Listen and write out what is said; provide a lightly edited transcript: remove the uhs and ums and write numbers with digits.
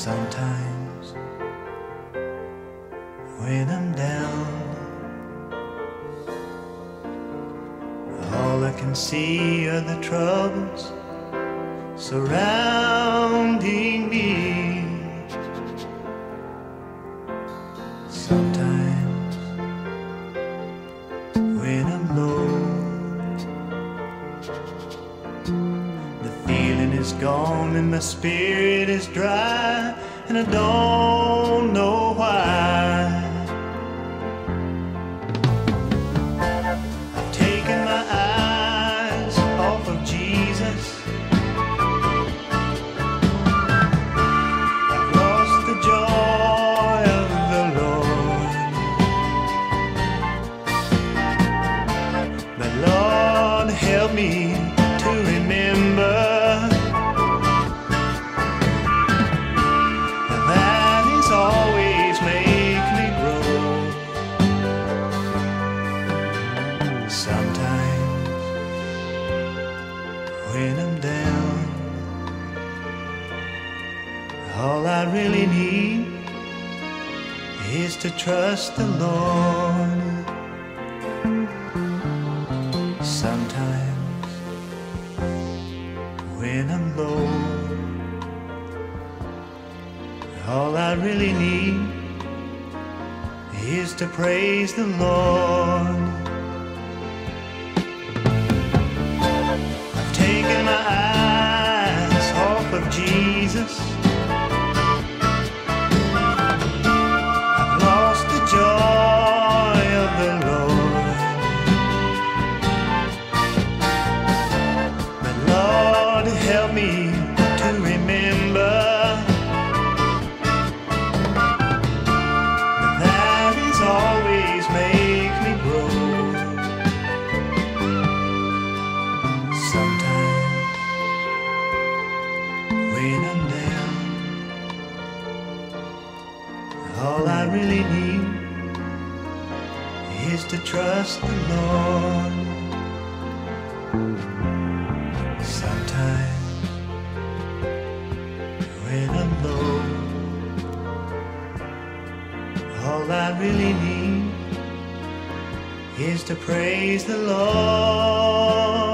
Sometimes when I'm down, all I can see are the troubles surrounding me. Sometimes when I'm low, the feeling is gone and my spirit is dry, and I don't know why. I've taken my eyes off of Jesus. I've lost the joy of the Lord. But Lord, help me to remember always make me grow. Sometimes when I'm down, all I really need is to trust the Lord. Sometimes when I'm low, all I really need is to praise the Lord. I've taken my eyes off of Jesus. I've lost the joy of the Lord. But Lord, help me to remember always make me grow. Sometimes when I'm down, all I really need is to trust the Lord. Sometimes when I'm low, all I really need is to praise the Lord.